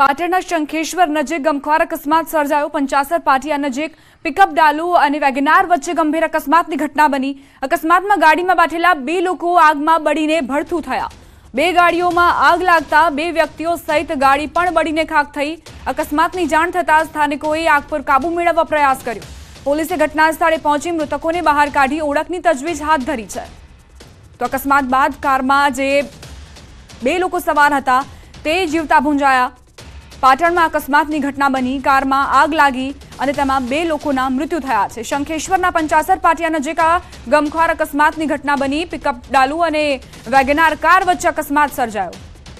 પાટણના શંખેશ્વર નજીક ગમખ્વાર અકસ્માત સર્જાયો। 50 પાટિયા નજીક પિકઅપ ડાલુ અને વેગનાર વચ્ચે ગંભીર અકસ્માતની ઘટના બની। અકસ્માતમાં ગાડીમાં બેઠેલા 2 લોકો આગમાં બળીને ભડથું થયા। 2 ગાડીઓમાં આગ લાગતા 2 વ્યક્તિઓ સહિત ગાડી પણ બળીને ખાખ થઈ। અકસ્માતની જાણ થતાં સ્થાનિકોએ આગ પર કાબુ મેળવવા પ્રયાસ કર્યો। પોલીસે ઘટના સ્થળે પહોંચી મૃતકોને બહાર કાઢી ઓળખની તજવીજ હાથ ધરી છે। તો અકસ્માત બાદ કારમાં જે 2 લોકો સવાર હતા તે જીવતા ભૂંજાયા। પાટણમાં અકસ્માતની ઘટના બની। કારમાં આગ લાગી અને તેમાં 2 લોકોના મૃત્યુ થયા છે। શંખેશ્વરના 50 પાટિયા નજીક આ ગમખ્વાર અકસ્માતની ઘટના બની। પિકઅપ ડાલુ અને વેગનાર કાર વચ્ચે અકસ્માત સર્જાયો।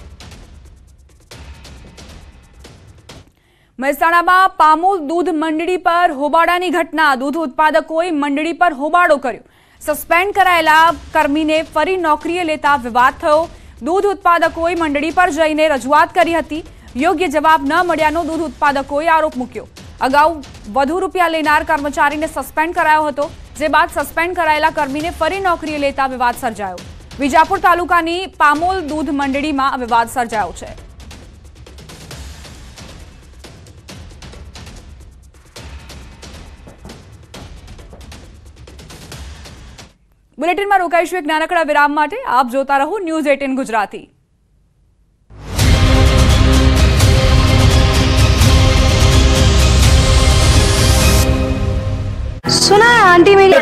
મહેસાણામાં પામોલ દૂધ મંડળી પર હોબાળાની ઘટના। દૂધ ઉત્પાદકોએ મંડળી પર હોબાળો કર્યો। સસ્પેન્ડ કરાયેલા કર્મીને ફરી નોકરીએ લેતા વિવાદ થયો। દૂધ ઉત્પાદકોએ મંડળી પર જઈને રજૂઆત કરી હતી। યોગ્ય જવાબ ન મળ્યાનો દૂધ ઉત્પાદકોએ આરોપ મૂક્યો। અગાઉ વધુ રૂપિયા લેનાર કર્મચારીને સસ્પેન્ડ કરાયો હતો, જે બાદ સસ્પેન્ડ કરાયેલા કર્મીને ફરી નોકરીએ લેતા વિવાદ સર્જાયો। વિજાપુર તાલુકાની પામોલ દૂધ મંડળીમાં વિવાદ સર્જાયો છે। બુલેટિનમાં રોકાઈશું એક નાનકડા વિરામ માટે। આપ જોતા રહો ન્યૂઝ 18 ગુજરાતી। सुना है आंटी मेरी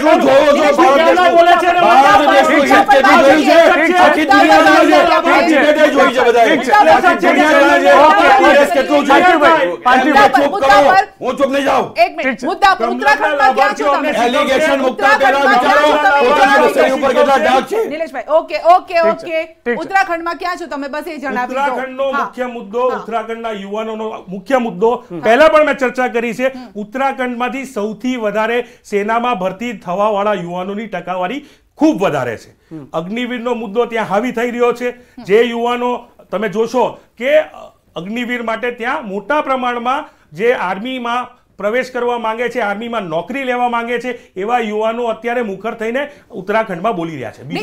ઉત્તરાખંડમાં ક્યાં છો તમે? બસ એ જણાવી દો। ઉત્તરાખંડનો મુખ્ય મુદ્દો, ઉત્તરાખંડના યુવાનોનો મુખ્ય મુદ્દો પહેલા પણ મેં ચર્ચા કરી છે। ઉત્તરાખંડમાંથી સૌથી વધારે સેનામાં ભરતી થવાવાળા યુવાનોની ટકાવારી ખૂબ વધારે છે। અગ્નિવીરનો મુદ્દો ત્યાં હાવી થઈ રહ્યો છે। જે યુવાનો તમે જોશો કે અગ્નિવીર માટે ત્યાં મોટા પ્રમાણમાં જે આર્મીમાં પ્રવેશ કરવા માંગે છે, આર્મીમાં નોકરી લેવા માંગે છે, એવા યુવાનો અત્યારે મુખર થઈને ઉત્તરાખંડમાં બોલી રહ્યા છે।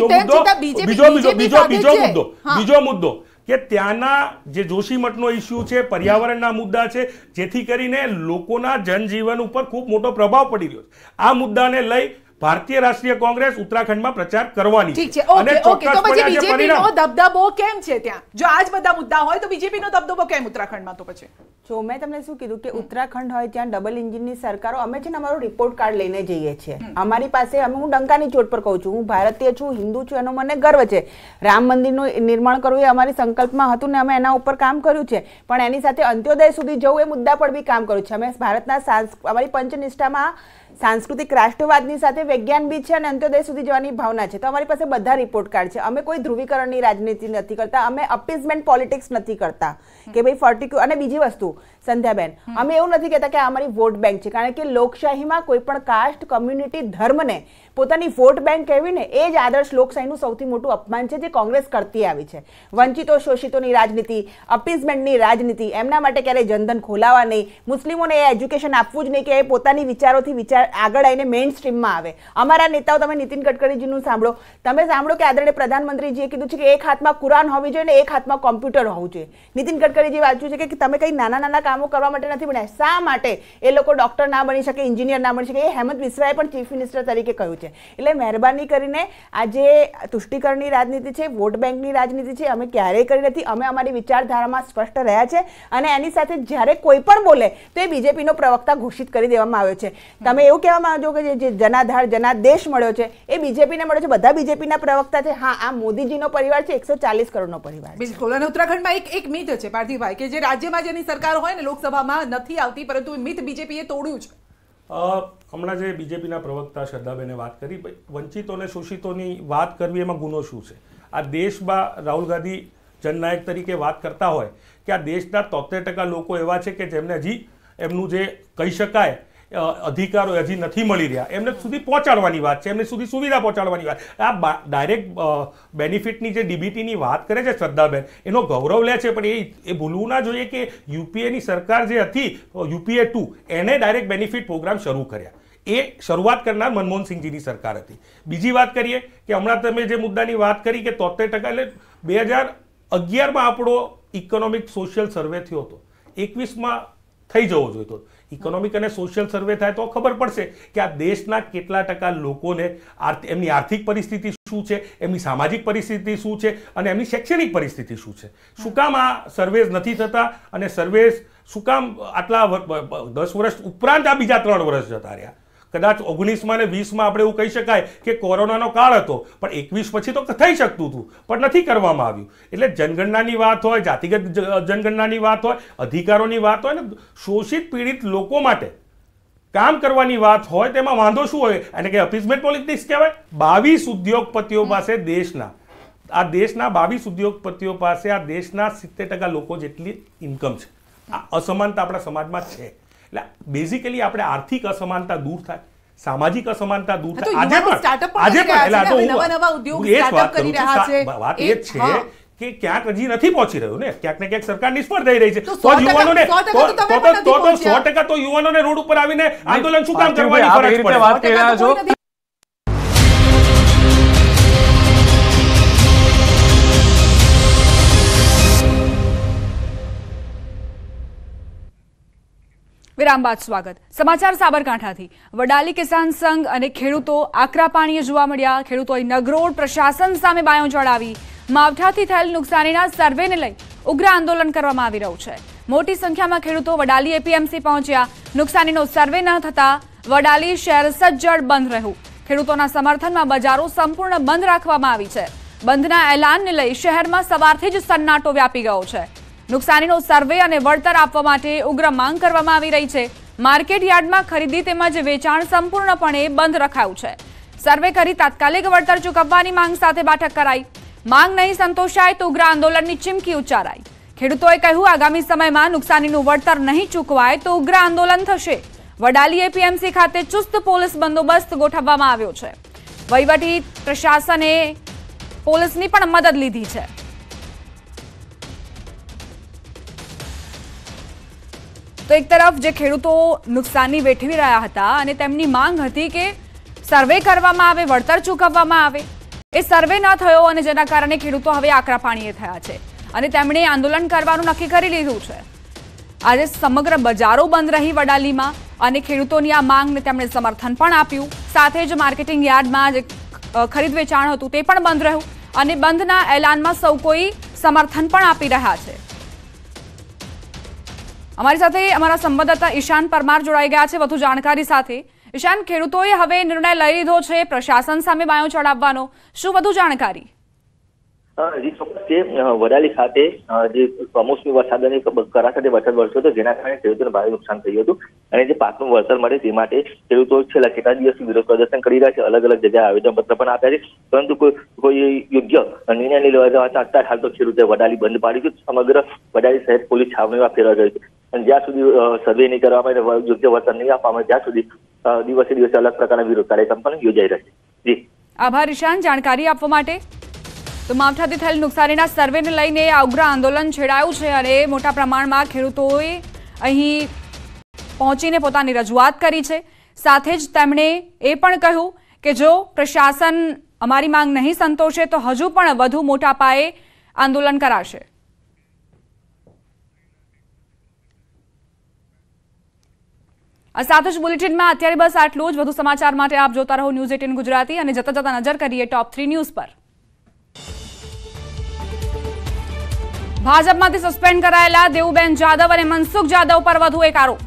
બીજો મુદ્દો કે ત્યાંના જે જોશીમઠનો ઇસ્યુ છે, પર્યાવરણના મુદ્દા છે, જેથી કરીને લોકોના જનજીવન ઉપર ખૂબ મોટો પ્રભાવ પડી રહ્યો છે। આ મુદ્દાને લઈ ભારતીય રાષ્ટ્રીય કોંગ્રેસ ઉત્તરાખંડમાં પ્રચાર કરવાની છે। અને તો પછી બીજેપીનો દબદબો કેમ છે ત્યાં? જો આજ બધા મુદ્દા હોય તો બીજેપીનો દબદબો કેમ ઉત્તરાખંડમાં? તો પછી જો મેં તમને શું કીધું કે ઉત્તરાખંડ હોય ત્યાં ડબલ એન્જિનની સરકારો, અમે છે ને અમારો રિપોર્ટ કાર્ડ લઈને જઈએ છીએ। અમારી પાસે હું ડંકાની ચોટ પર કહું છું, હું ભારતીય છું, હિન્દુ છું, એનો મને ગર્વ છે। રામ મંદિરનું નિર્માણ કરવું એ અમારી સંકલ્પમાં હતું ને અમે એના ઉપર કામ કર્યું છે, પણ એની સાથે અંત્યોદય સુધી જવું એ મુદ્દા પર બી કામ કર્યું છે। અમે ભારતના અમારી પંચનિષ્ઠામાં सांस्कृतिक राष्ट्रवादनी साथे विज्ञान भी है और अंत्योदय सुधी जवानी भावना है। तो हमारी पास बधा रिपोर्ट कार्ड है। अमे कोई ध्रुवीकरणनी राजनीति नहीं करता, अमे अपीजमेंट पॉलिटिक्स नहीं करता कि भाई पर्टिक्युलर। अने बीजी वस्तु संध्याबेन, अमे एवुं नहीं कहता कि हमारी वोट बैंक है, कारण के लोकशाहीमां कोईपण कास्ट, कम्युनिटी, धर्म ने पोतानी वोट बैंक कहेवीने ए ज आदर्श लोकशाहीनुं सौथी मोटुं अपमान छे जे कांग्रेस करती आवी छे। वंचितो शोषितोनी राजनीति, अपीजमेंटनी राजनीति, एमना माटे क्यारे जनधन खोलावा नहीं, मुस्लिमोने एज्युकेशन आपवुं ज नहीं कि पोतानी विचारोथी विचार आगळ आवीने मेन स्ट्रीममां आवे। अमारा नेताओ તમે નીતિન ગડકરીજીનું સાંભળો, તમે સાંભળો કે આદરણીય પ્રધાનમંત્રીજીએ કીધું છે કે એક હાથમાં કુરાન હોવી જોઈએ ને એક હાથમાં કોમ્પ્યુટર હોવું જોઈએ। નીતિન ગડકરીજી વાંચ્યું છે કે તમે કઈ નાના નાના કામો કરવા માટે નથી બનાવ્યા। શા માટે એ લોકો ડોક્ટર ના બની શકે, એન્જિનિયર ના બની શકે? એ હેમંત બિસ્વાએ પણ ચીફ મિનિસ્ટર તરીકે કહ્યું છે। એટલે મહેરબાની કરીને આ જે તુષ્ટિકરણની રાજનીતિ છે, વોટ બેંકની રાજનીતિ છે, અમે ક્યારેય કરી નથી। અમે અમારી વિચારધારામાં સ્પષ્ટ રહ્યા છે અને એની સાથે જ્યારે કોઈ પણ બોલે તો એ બીજેપીનો પ્રવક્તા ઘોષિત કરી દેવામાં આવ્યો છે। તમે એવું કહેવા માંગો કે જે જનાધાર જનાદેશ મળ્યો છે એ બીજેપીને મળ્યો છે, બધા બીજેપીના પ્રવક્તા છે। હા, આ મોદીજીનો પરિવાર છે, 140 કરોડનો પરિવાર છે। બિલકુલ। અને ઉત્તરાખંડમાં એક મિથ છે પાર્થિવભાઈ કે જે રાજ્યમાં જેની સરકાર હોય ને લોકસભામાં નથી આવતી, પરંતુ મિથ બીજેપીએ તોડ્યું છે। હમણાં જે બીજેપીના પ્રવક્તા શ્રદ્ધાબેને વાત કરી, વંચિતો અને શોષિતોની વાત કરવી એમાં ગુનો શું છે? આ દેશમાં રાહુલ ગાંધી જનનાયક તરીકે વાત કરતા હોય કે આ દેશના 73% લોકો એવા છે કે જેમને હજી એમનું જે કહી શકાય અધિકારો હજી નથી મળી રહ્યા, એમને સુધી પહોંચાડવાની વાત છે, એમને સુધી સુવિધા પહોંચાડવાની વાત। આ ડાયરેક્ટ બેનિફિટની જે ડીબીટીની વાત કરે છે શ્રદ્ધાબેન, એનો ગૌરવ લે છે, પણ એ ભૂલવું ના જોઈએ કે યુપીએની સરકાર જે હતી, યુપીએ 2, એને ડાયરેક્ટ બેનિફિટ પ્રોગ્રામ શરૂ કર્યા। એ શરૂઆત કરનાર મનમોહન સિંહજીની સરકાર હતી। બીજી વાત કરીએ કે હમણાં તમે જે મુદ્દાની વાત કરી કે 73%, એટલે 2011માં આપણો ઇકોનોમિક સોશિયલ સર્વે થયો હતો, 21માં થઈ જવો જોઈએ. ઇકોનોમિક અને સોશિયલ સર્વે થાય તો ખબર પડશે કે આ દેશના કેટલા ટકા લોકોને એમની આર્થિક પરિસ્થિતિ શું છે, એમની સામાજિક પરિસ્થિતિ શું છે અને એમની શૈક્ષણિક પરિસ્થિતિ શું છે. શું કામ આ સર્વેઝ નથી થતા અને સર્વેઝ શું કામ આટલા 10 વર્ષ ઉપરાંત આ બીજા 3 વર્ષ જતા રહ્યા. કદાચ 19માં અને 20માં આપણે એવું કહી શકાય કે કોરોનાનો કાળ હતો, પણ 21 પછી તો થઈ શકતું હતું પણ નથી કરવામાં આવ્યું. એટલે જનગણનાની વાત હોય, જાતિગત જનગણનાની વાત હોય, અધિકારોની વાત હોય ને શોષિત પીડિત લોકો માટે કામ કરવાની વાત હોય તેમાં વાંધો શું હોય? એને કે અપીઝમેન્ટ પોલિટિક્સ કહેવાય. 22 ઉદ્યોગપતિઓ પાસે દેશના 22 ઉદ્યોગપતિઓ પાસે આ દેશના 70% લોકો જેટલી ઇન્કમ છે. આ અસમાનતા આપણા સમાજમાં છે. એટલે બેઝિકલી આપણે આર્થિક અસમાનતા દૂર થાય, સામાજિક અસમાનતા દૂર થાય. વાત એ છે કે ક્યાંક હજી નથી પહોંચી રહ્યું ને, ક્યાંક ને ક્યાંક સરકાર નિષ્ફળ થઈ રહી છે. તો યુવાનોને 100% તો યુવાનોને રોડ ઉપર આવીને આંદોલન શું કામ કરવાની ફરજ પડે? વાત કરી રહ્યા છો. વિરામ બાદ સ્વાગત. સમાચાર સાબરકાંઠાથી. વડાલી કિસાન સંઘ અને ખેડૂતો આકરા પાણીએ જોવા મળ્યા. ખેડૂતોએ નગરોડ પ્રશાસન સામે બાયો ચડાવી. માવઠાથી થયેલ નુકસાનીના સર્વેને લઈ ઉગ્ર આંદોલન કરવામાં આવી રહ્યું છે. મોટી સંખ્યામાં ખેડૂતો વડાલી એપીએમસી પહોંચ્યા. નુકસાનીનો સર્વે ન થતા વડાલી શહેર સજ્જડ બંધ રહ્યું. ખેડૂતોના સમર્થનમાં બજારો સંપૂર્ણ બંધ રાખવામાં આવી છે. બંધના એલાનને લઈ શહેરમાં સવારથી જ સન્નાટો વ્યાપી ગયો છે. નુકસાનીનો સર્વે અને વળતર આપવા માટે ઉગ્ર માંગ કરવામાં આવી રહી છે. માર્કેટ યાર્ડમાં ખરીદી તેમજ વેચાણ સંપૂર્ણપણે બંધ રખાયું છે. સર્વે કરી તાત્કાલિક વળતર ચૂકવવાની માંગ સાથે બેઠક કરાઈ. માંગ નહીં સંતોષાય તો ઉગ્ર આંદોલનની ચીમકી ઉચ્ચારાઈ. ખેડૂતોએ કહ્યું આગામી સમયમાં નુકસાનીનું વળતર નહીં ચૂકવાય તો ઉગ્ર આંદોલન થશે. વડાલી એપીએમસી ખાતે ચુસ્ત પોલીસ બંદોબસ્ત ગોઠવવામાં આવ્યો છે. વહીવટી પ્રશાસને પોલીસની પણ મદદ લીધી છે. તો એક તરફ જે ખેડૂતો નુકસાની વેઠવી રહ્યા હતા અને તેમની માંગ હતી કે સર્વે કરવામાં આવે, વળતર ચૂકવવામાં આવે, એ સર્વે ન થયો અને જેના કારણે ખેડૂતો હવે આકરા પાણીએ થયા છે અને તેમણે આંદોલન કરવાનું નક્કી કરી લીધું છે. આજે સમગ્ર બજારો બંધ રહી વડાલીમાં અને ખેડૂતોની આ માંગને તેમણે સમર્થન પણ આપ્યું. સાથે જ માર્કેટિંગ યાર્ડમાં જે ખરીદ વેચાણ હતું તે પણ બંધ રહ્યું અને બંધના એલાનમાં સૌ કોઈ સમર્થન પણ આપી રહ્યા છે. અમારી સાથે અમારા સંવાદદાતા ઈશાન પરમાર જોડાઈ ગયા છે વધુ જાણકારી સાથે. ઈશાન, ખેડૂતોએ હવે નિર્ણય લઈ લીધો છે પ્રશાસન સામે બાયો ચડાવવાનો, શું વધુ જાણકારી? જી ચોક્કસ છે. વડાલી ખાતે જે કમોસમી વરસાદ અને કરા સાથે વરસાદ વરસ્યો હતો જેના કારણે ખેડૂતોને ભારે નુકસાન થયું હતું અને જે પાકનું વળતર મળે તે માટે ખેડૂતો છેલ્લા કેટલા દિવસથી વિરોધ પ્રદર્શન કરી રહ્યા છે. અલગ અલગ જગ્યાએ આવેદનપત્ર પણ આપ્યા છે, પરંતુ કોઈ યોગ્ય નિર્ણય નહીં લેવા અત્યારે હાલ તો ખેડૂતોએ વડાલી બંધ પાડી છે. સમગ્ર વડાલી શહેર પોલીસ છાવણીમાં ફેરવાઈ ગઈ છે અને જ્યાં સુધી સર્વે નહીં કરવામાં આવે, યોગ્ય વળતર નહીં આપવામાં આવે ત્યાં સુધી દિવસે દિવસે અલગ પ્રકારના વિરોધ કાર્યક્રમ પણ યોજાઈ રહ્યા છે. જી આભાર ઈશાન જાણકારી આપવા માટે. તો માવઠાથી થયેલ નુકસાનીના સર્વેને લઈને આ ઉગ્ર આંદોલન છેડાયું છે અને મોટા પ્રમાણમાં ખેડૂતોએ અહીં પહોંચીને પોતાની રજૂઆત કરી છે. સાથે જ તેમણે એ પણ કહ્યું કે જો પ્રશાસન અમારી માંગ નહીં સંતોષે તો હજુ પણ વધુ મોટા પાયે આંદોલન કરાશે. આ સાથે જ બુલેટિનમાં અત્યારે બસ આટલું જ. વધુ સમાચાર માટે આપ જોતા રહો ન્યૂઝ 18 ગુજરાતી અને જતા જતા નજર કરીએ ટોપ 3 ન્યૂઝ પર. ભાજપમાંથી સસ્પેન્ડ કરાયેલા દેવુબેન જાદવ અને મનસુખ જાદવ પર વધુ એક આરોપ.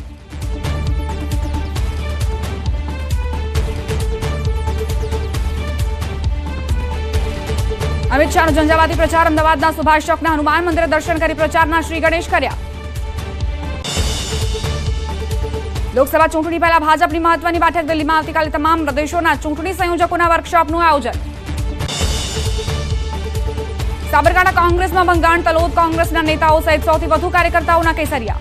અમિત શાહનો ઝંઝાવાતી પ્રચાર. અમદાવાદના સુભાષ ચોકના હનુમાન મંદિરે દર્શન કરી પ્રચારના શ્રી ગણેશ કર્યા. લોકસભા ચૂંટણી પહેલા ભાજપની મહત્વની બેઠક દિલ્હીમાં. આવતીકાલે તમામ પ્રદેશોના ચૂંટણી સંયોજકોના વર્કશોપનું આયોજન. સાબરકાંઠા કોંગ્રેસમાં ભંગાણ. તલોદ કોંગ્રેસના નેતાઓ સહિત સૌથી વધુ કાર્યકર્તાઓના કેસરિયા.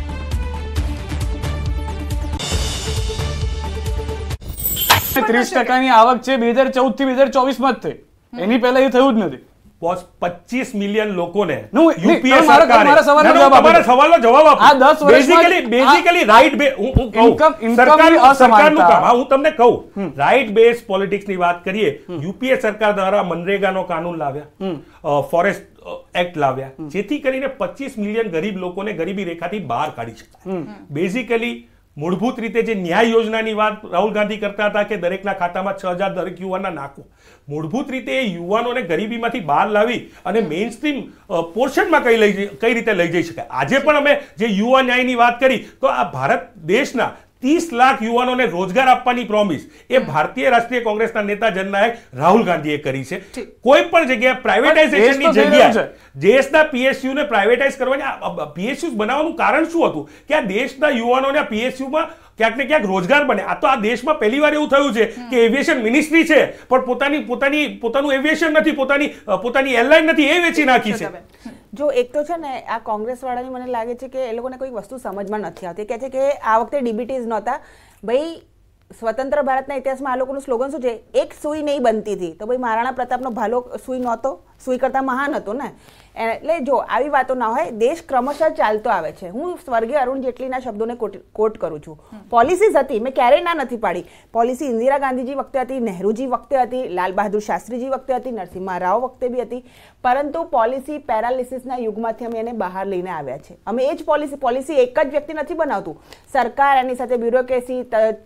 %30 આવક છે 2014 થી 2024 માં જ થઈ, એની પહેલા એ થયું જ નથી. બોસ 25 મિલિયન લોકોને નહીં, યુપીએ મારા સરકારે સવાલનો જવાબ આપો. તમારા સવાલનો જવાબ આપો. આ 10 વર્ષમાં બેઝિકલી રાઈટ બે હું કહું ઇન્કમની સરકારનું અસમાનતા. કામ હું તમને કહું રાઈટ બેઝ પોલિટિક્સની વાત કરીએ. યુપીએ સરકાર દ્વારા મનરેગાનો કાનૂન લાવ્યા, ફોરેસ્ટ એક્ટ લાવ્યા, જેથી કરીને 25 મિલિયન ગરીબ લોકોને ગરીબી રેખાથી બહાર કાઢી શકાય. બેઝિકલી મૂળભૂત રીતે જે ન્યાય યોજનાની વાત રાહુલ ગાંધી કરતા હતા કે દરેકના ખાતામાં 6,000 દરેક યુવાનના નાખો, મૂળભૂત રીતે એ યુવાનોને ગરીબીમાંથી બહાર લાવી અને મેઇન સ્ટ્રીમ પોર્શનમાં કઈ રીતે લઈ જઈ શકાય. આજે પણ અમે જે યુવા ન્યાયની વાત કરી તો આ ભારત દેશના 30 લાખ યુવાનોને રોજગાર આપવાની પ્રોમિસ એ ભારતીય રાષ્ટ્રીય કોંગ્રેસના નેતા જનનાયક રાહુલ ગાંધીએ કરી છે. કોઈ પણ જગ્યાએ પ્રાઇવેટાઇઝેશનની જગ્યાએ દેશના પીએસયુ ને પ્રાઇવેટાઇઝ કરવાની પીએસયુ બનાવવાનું કારણ શું હતું કે આ દેશના યુવાનોને પીએસયુમાં ક્યાંક ને ક્યાંક રોજગાર બને. આ તો આ દેશમાં પહેલીવાર એવું થયું છે કે એવિએશન મિનિસ્ટ્રી છે પણ પોતાનું એવિએશન નથી, પોતાની એરલાઇન નથી, એ વેચી નાખી છે. જો એક તો છે ને આ કોંગ્રેસ વાળાની મને લાગે છે કે એ લોકોને કોઈ વસ્તુ સમજમાં નથી આવતી. કહે છે કે આ વખતે ડીબીટીઝ નહોતા. ભાઈ સ્વતંત્ર ભારતના ઇતિહાસમાં આ લોકોનું સ્લોગન શું છે? એક સુઈ નહીં બનતી હતી. તો ભાઈ મહારાણા પ્રતાપનો ભાલો સુઈ નહોતો, સુઈ કરતા મહાન હતો ને. એટલે જો આવી વાતો ના હોય, દેશ ક્રમશઃ ચાલતો આવે છે. હું સ્વર્ગીય અરુણ જેટલીના શબ્દોને કોટ કરું છું. પોલિસીઝ હતી, મેં ક્યારેય ના નથી પાડી. પોલિસી ઇન્દિરા ગાંધીજી વખતે હતી, નહેરુજી વખતે હતી, લાલ બહાદુર શાસ્ત્રીજી વખતે હતી, નરસિમ્હા રાવ વખતે બી હતી. પરંતુ પોલિસી પેરાલિસિસના યુગમાંથી અમે એને બહાર લઈને આવ્યા છે. અમે એ જ પોલિસી એક જ વ્યક્તિ નથી બનાવતું. સરકાર, એની સાથે બ્યુરોક્રેસી,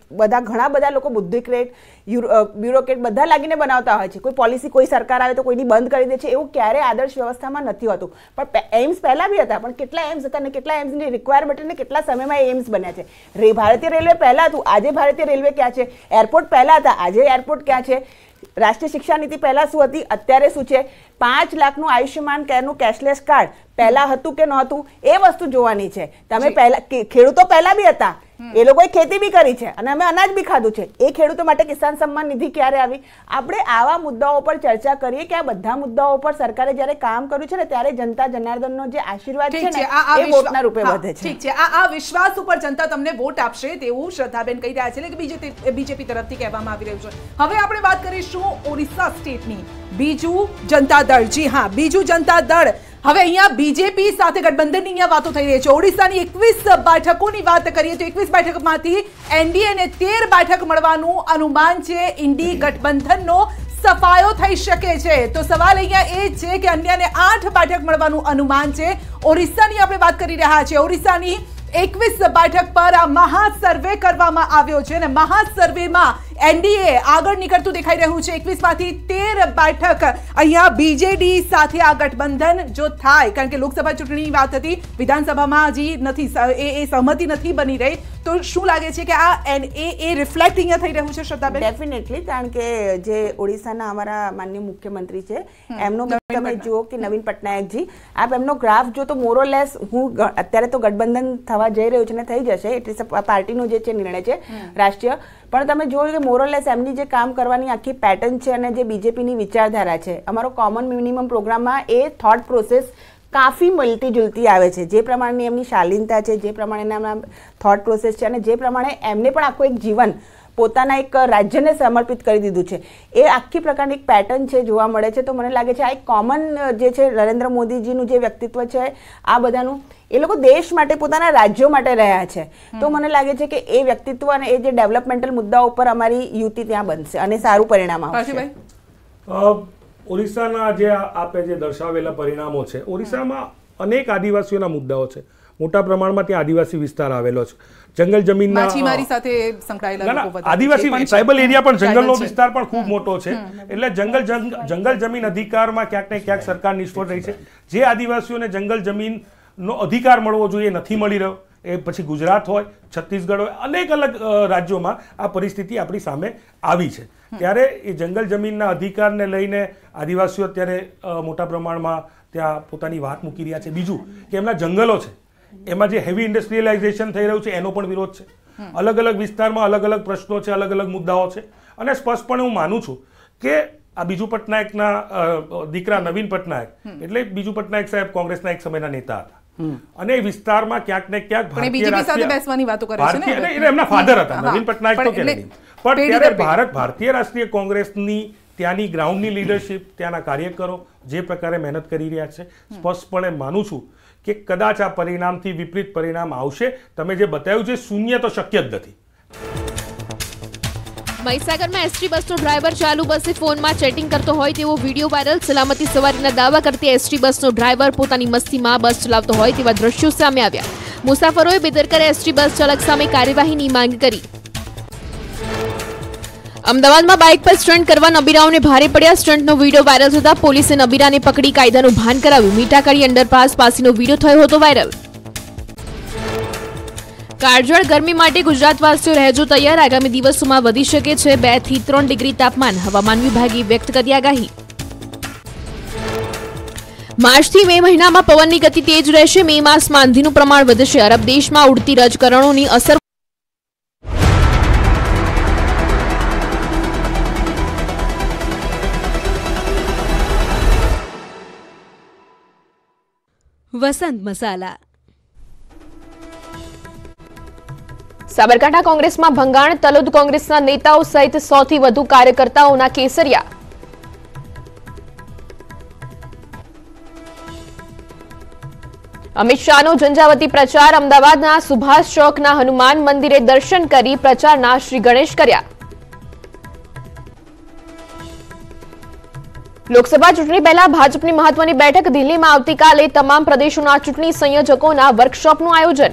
ઘણા બધા લોકો બુદ્ધિક્રેટ, બ્યુરોક્રેટ બધા લાગીને બનાવતા હોય છે. કોઈ પોલિસી કોઈ સરકાર આવે તો કોઈની બંધ કરી દે છે. એવું ક્યારેય આદર્શ વ્યવસ્થામાં નથી હોતું. પણ એમ્સ પહેલા બી હતા, પણ કેટલા એમ્સ હતા અને કેટલા એમ્સની રિક્વાયરમેન્ટ અને કેટલા સમયમાં એમ્સ બન્યા છે. ભારતીય રેલવે પહેલા હતું, આજે ભારતીય રેલવે ક્યાં છે? એરપોર્ટ પહેલા હતા, આજે એરપોર્ટ ક્યાં છે? રાષ્ટ્રીય શિક્ષા નીતિ પહેલા શું હતી, અત્યારે શું છે? 5 લાખનું આયુષ્યમાન કેરનું કેશલેસ કાર્ડ પહેલા હતું કે નહોતું એ વસ્તુ જોવાની છે. તમે પહેલા ખેડૂતો પહેલા બી હતા, એ લોકોએ ખેતી બી કરી છે અને અમે અનાજ બી ખાધું છે. એ ખેડૂતો માટે કિસાન સન્માન નિધિ ક્યારે આવી? આપણે આવા મુદ્દાઓ પર ચર્ચા કરીએ કે આ બધા મુદ્દાઓ પર સરકારે જ્યારે કામ કર્યું છે ને ત્યારે જનતા જનાર્દનનો જે આશીર્વાદ છે ને એ વોટના રૂપે વધે છે. ઠીક છે, આ વિશ્વાસ ઉપર જનતા તમને વોટ આપશે તેવું શ્રદ્ધાબેન કહી રહ્યા છે કે બીજેપી તરફથી કહેવામાં આવી રહ્યું છે. હવે આપણે વાત કરીશું ઓરિસ્સા સ્ટેટની. બીજુ જનતા દળ, જી હા, બીજુ જનતા દળ. હવે અહીંયા બીજેપી સાથે ગઠબંધનની અહીંયા વાતો થઈ રહી છે. ઓડિશાની 21 બેઠકોની વાત કરીએ તો 21 બેઠકમાંથી એનડીએને 13 બેઠક મળવાનું અનુમાન છે. ઇન્ડી ગઠબંધનનો સફાયો થઈ શકે છે. તો સવાલ અહીંયા એ છે કે અન્યને 8 બેઠક મળવાનું અનુમાન છે. ઓરિસ્સાની આપણે વાત કરી રહ્યા છીએ. ઓરિસ્સાની 21 બેઠક પર આ મહાસર્વે કરવામાં આવ્યો છે અને મહાસર્વેમાં એનડીએ આગળ નીકળતું દેખાઈ રહ્યું છે. 21 માંથી 13 બેઠક અહીંયા બીજેડી સાથે આ ગઠબંધન જો થાય, કારણ કે લોકસભા ચૂંટણીની વાત હતી, વિધાનસભામાં હજી નથી, એ સહમતિ નથી બની રહી. તો શું લાગે છે કે આ એ રિફ્લેક્ટ અહીંયા થઈ રહ્યું છે શ્રદ્ધાબેન? ડેફિનેટલી, કારણ કે જે ઓડિશાના અમારા માનનીય મુખ્યમંત્રી છે એમનો તમે જુઓ કે નવીન પટનાયકજી, આપ એમનો ગ્રાફ જો તો મોરોલેસ, હું અત્યારે તો ગઠબંધન થવા જઈ રહ્યું છે ને થઈ જશે, એટલે પાર્ટીનો જે છે નિર્ણય છે રાષ્ટ્રીય, પણ તમે જોયું કે મોરોલેસ એમની જે કામ કરવાની આખી પેટર્ન છે અને જે બીજેપીની વિચારધારા છે, અમારો કોમન મિનિમમ પ્રોગ્રામમાં એ થોટ પ્રોસેસ કાફી મળતી જુલતી આવે છે. જે પ્રમાણેની એમની શાલીનતા છે, જે પ્રમાણેના થોટ પ્રોસેસ છે અને જે પ્રમાણે એમને પણ આખું એક જીવન પોતાના એક રાજ્યને સમર્પિત કરી દીધું છે, એ આખી પ્રકારની એક પેટર્ન છે જોવા મળે છે. તો મને લાગે છે આ એક કોમન જે છે નરેન્દ્ર મોદીજીનું જે વ્યક્તિત્વ છે આ બધાનું, એ લોકો દેશ માટે, પોતાના રાજ્યો માટે રહ્યા છે. તો મને લાગે છે કે એ વ્યક્તિત્વ અને એ જે ડેવલપમેન્ટલ મુદ્દાઓ ઉપર અમારી યુતિ ત્યાં બનશે અને સારું પરિણામ આવશે. ઓરિસ્સાના જે આપે જે દર્શાવેલા પરિણામો છે, ઓરિસ્સામાં અનેક આદિવાસીઓના મુદ્દાઓ છે. મોટા પ્રમાણમાં ત્યાં આદિવાસી વિસ્તાર આવેલો છે. જંગલ જમીનના માછીમારી સાથે સંકળાયેલા લોકો બધા આદિવાસી ટ્રાઇબલ એરિયા પણ જંગલનો વિસ્તાર પણ ખૂબ મોટો છે. એટલે જંગલ જમીન અધિકારમાં ક્યાંક ને ક્યાંક સરકાર નિષ્ફળ રહી છે. જે આદિવાસીઓને જંગલ જમીનનો અધિકાર મળવો જોઈએ નથી મળી રહ્યો. એ પછી ગુજરાત હોય, છત્તીસગઢ હોય, અનેક અલગ રાજ્યોમાં આ પરિસ્થિતિ આપણી સામે આવી છે. ત્યારે એ જંગલ જમીનના અધિકારને લઈને આદિવાસીઓ અત્યારે મોટા પ્રમાણમાં ત્યાં પોતાની વાત મૂકી રહ્યા છે. બીજું કે એમના જંગલો છે એમાં જે હેવી ઇન્ડસ્ટ્રીયલાઇઝેશન થઈ રહ્યું છે એનો પણ વિરોધ છે. અલગ અલગ વિસ્તારમાં અલગ અલગ પ્રશ્નો છે, અલગ અલગ મુદ્દાઓ છે. અને સ્પષ્ટપણે હું માનું છું કે આ બીજુ પટનાયકના દીકરા નવીન પટનાયક, એટલે બીજુ પટનાયક સાહેબ કોંગ્રેસના એક સમયના નેતા હતા અને એ વિસ્તારમાં ક્યાંક ને ક્યાંક એમના ફાધર હતા. નવીન પટનાયક તો કે નહીં, પણ ત્યારે ભારતીય રાષ્ટ્રીય કોંગ્રેસની ત્યાંની ગ્રાઉન્ડની લીડરશિપ, ત્યાંના કાર્યકરો જે પ્રકારે મહેનત કરી રહ્યા છે, સ્પષ્ટપણે માનું છું કે કદાચ આ પરિણામથી વિપરીત પરિણામ આવશે. તમે જે બતાવ્યું છે શૂન્ય તો શક્ય જ નથી. મહીસાગરમાં એસટી બસનો ડ્રાઈવર ચાલુ બસે ફોનમાં ચેટિંગ કરતો હોય તેવો વિડીયો વાયરલ. સલામતી સવારીના દાવા કરતી એસટી બસનો ડ્રાઈવર પોતાની મસ્તીમાં બસ ચલાવતો હોય તેવા દ્રશ્યો સામે આવ્યા. મુસાફરોએ બેદરકાર એસટી બસ ચાલક સામે કાર્યવાહીની માંગ કરી. અમદાવાદમાં બાઇક પર સ્ટન્ટ કરવા નબીરાઓને ભારે પડ્યા. સ્ટન્ટનો વિડીયો વાયરલ થતા પોલીસે નબીરાને પકડી કાયદાનું ભાન કરાવ્યું. મીઠાકાળી અંડરપાસ પાસેનો વિડીયો થયો હતો વાયરલ. કાળઝાળ ગરમી માટે ગુજરાતવાસીઓ રહેજો તૈયાર. આગામી દિવસોમાં વધી શકે છે 2 થી 3 ડિગ્રી તાપમાન. હવામાન વિભાગે વ્યક્ત કરી આગાહી. માર્ચથી મે મહિનામાં પવનની ગતિ તેજ રહેશે. મે માસમાં આંધીનું પ્રમાણ વધશે. અરબ દેશમાં ઉડતી રાજકારણોની અસર. વસંત મસાલા. સાબરકાંઠા કોંગ્રેસમાં ભંગાણ. તલોદ કોંગ્રેસના નેતાઓ સહિત 100 થી વધુ કાર્યકર્તાઓના કેસરિયા. અમિત શાહનો ઝંઝાવતી પ્રચાર. અમદાવાદના સુભાષ ચોકના હનુમાન મંદિરે દર્શન કરી પ્રચારના શ્રી ગણેશ કર્યા. લોકસભા ચૂંટણી પહેલા ભાજપની મહત્વની બેઠક. દિલ્હીમાં આવતીકાલે તમામ પ્રદેશોના ચૂંટણી સંયોજકોના વર્કશોપનું આયોજન.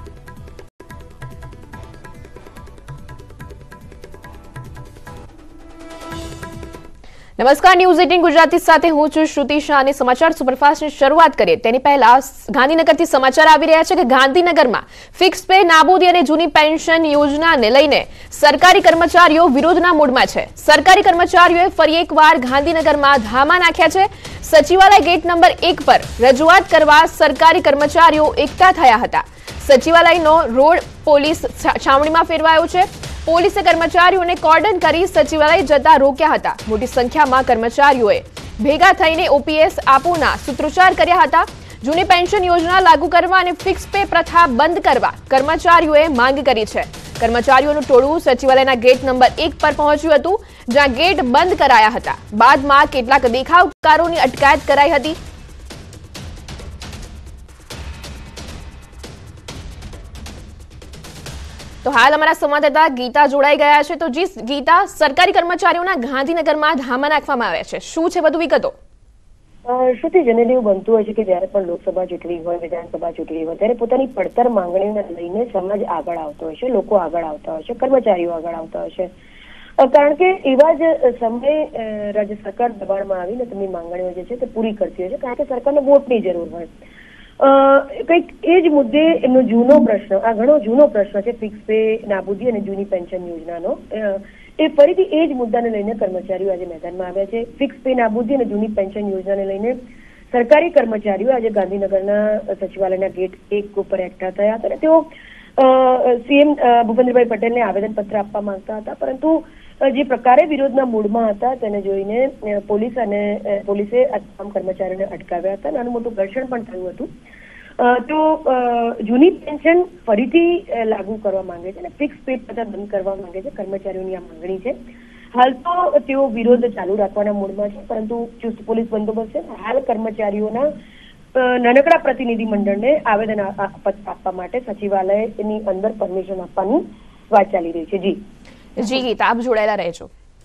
નમસ્કાર, ન્યૂઝ 18 ગુજરાતી સાથે હું છું શ્રુતિ શાહ અને સમાચાર સુપરફાસ્ટની શરૂઆત કરીએ તેની પહેલા ગાંધીનગરથી સમાચાર આવી રહ્યા છે કે ગાંધીનગરમાં ફિક્સ પે નાબૂદી અને જૂની પેન્શન યોજનાને લઈને સરકારી કર્મચારીઓ વિરોધના મૂડમાં છે. સરકારી કર્મચારીઓએ ફરી એકવાર ગાંધીનગરમાં ધામા નાખ્યા છે. સચિવાલય ગેટ નંબર 1 પર રજૂઆત કરવા સરકારી કર્મચારીઓ એકઠા થયા હતા. સચિવાલયનો રોડ પોલીસ છાવણીમાં ફેરવાયો છે. પોલીસે કર્મચારીઓને કોર્ડન કરી સચિવાલય જતા રોક્યા હતા. મોટી સંખ્યામાં કર્મચારીઓએ ભેગા થઈને ઓપીએસ આપોના સૂત્રોચ્ચાર કર્યા હતા. જૂની પેન્શન યોજના લાગુ કરવા અને ફિક્સ પે પ્રથા બંધ કરવા કર્મચારીઓએ માંગ કરી છે. કર્મચારીઓનું ટોળું સચિવાલયના ગેટ નંબર 1 પર પહોંચ્યું હતું, જ્યાં ગેટ બંધ કરાયા હતા. બાદમાં કેટલાક દેખાવકારોની અટકાયત કરાઈ હતી. તો હાલ અમારા સંવાદદાતા ગીતા જોડાઈ ગયા છે. તો જી ગીતા, સરકારી કર્મચારીઓના ગાંધીનગરમાં ધામા નાખવામાં આવ્યા છે, શું છે વધુ વિગતો? શ્રુતિ, જનરલી એવું બનતું હોય છે કે જયારે પણ લોકસભા ચૂંટણી હોય, વિધાનસભા ચૂંટણી હોય, ત્યારે પોતાની પડતર માંગણીઓને લઈને સમાજ આગળ આવતો હોય છે, લોકો આગળ આવતા હોય છે, કર્મચારીઓ આગળ આવતા હોય છે. કારણ કે એવા જ સમયે રાજ્ય સરકાર દબાણમાં આવીને તેમની માંગણીઓ જે છે તે પૂરી કરતી હોય છે, કારણ કે સરકારને વોટની જરૂર હોય. કંઈક એ જ મુદ્દે એમનો જૂનો પ્રશ્ન, આ ઘણો જૂનો પ્રશ્ન છે ફિક્સ પે નાબૂદી અને જૂની પેન્શન યોજનાનો. એ ફરીથી એ જ મુદ્દાને લઈને કર્મચારીઓ આજે મેદાનમાં આવ્યા છે. ફિક્સ પે નાબૂદી અને જૂની પેન્શન યોજનાને લઈને સરકારી કર્મચારીઓ આજે ગાંધીનગરના સચિવાલયના ગેટ 1 ઉપર એકઠા થયા હતા અને તેઓ સીએમ ભૂપેન્દ્રભાઈ પટેલને આવેદનપત્ર આપવા માંગતા હતા. પરંતુ જે પ્રકારે વિરોધના મૂડમાં હતા તેને જોઈને પોલીસે આ તમામ કર્મચારીઓને અટકાવ્યા હતા. નાનું મોટું ઘર્ષણ પણ થયું હતું. તો જૂની પેન્શન ફરીથી લાગુ કરવા માંગે છે અને ફિક્સ પે પ્રથા બંધ કરવા માંગે છે. કર્મચારીઓની આ માંગણી છે. હાલ તો તેઓ વિરોધ ચાલુ રાખવાના મૂડમાં છે, પરંતુ ચુસ્ત પોલીસ બંદોબસ્ત છે. હાલ કર્મચારીઓના નાનકડા પ્રતિનિધિ મંડળને આવેદન આપવા માટે સચિવાલયની અંદર પરમિશન આપવાની વાત ચાલી રહી છે. જી ગીતા, આપ જોડાયેલા રહેજો.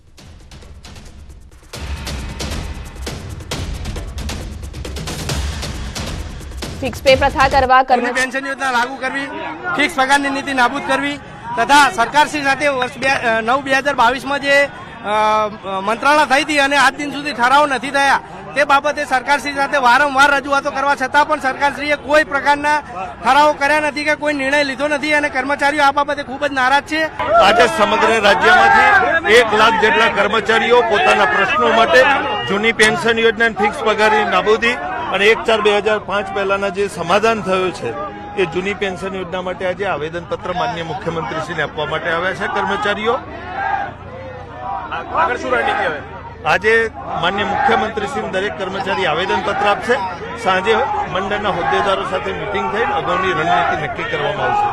ફિક્સ પે પ્રથા કરવા, પેન્શન યોજના લાગુ કરવી, ફિક્સ પગારની નીતિ નાબૂદ કરવી તથા સરકારશ્રી સાથે વર્ષ 9/2022 જે મંત્રણા થઈ હતી અને આજ દિન સુધી ઠરાવ નથી થયા તે બાબતે સરકારશ્રી સાથે વારંવાર રજૂઆતો કરવા છતાં પણ સરકારશ્રીએ કોઈ પ્રકારના ઠરાવો કર્યા નથી કે કોઈ નિર્ણય લીધો નથી અને કર્મચારીઓ આ બાબતે ખૂબ જ નારાજ છે. આજે સમગ્ર રાજ્યમાંથી 1 લાખ જેટલા કર્મચારીઓ પોતાના પ્રશ્નો માટે જૂની પેન્શન યોજના, ફિક્સ પગારની નાબૂદી અને 1/4/2005 પહેલાના જે સમાધાન થયું છે એ જૂની પેન્શન યોજના માટે આજે આવેદનપત્ર માનનીય મુખ્યમંત્રીશ્રીને આપવા માટે આવ્યા છે કર્મચારીઓ. આગળ શું રણનીતિ હવે? આજે માનનીય મુખ્યમંત્રીશ્રી દરેક કર્મચારી આવેદનપત્ર આપશે. સાંજે મંડળના હોદ્દેદારો સાથે મિટિંગ થઈને અગાઉની રણનીતિ નક્કી કરવામાં આવશે.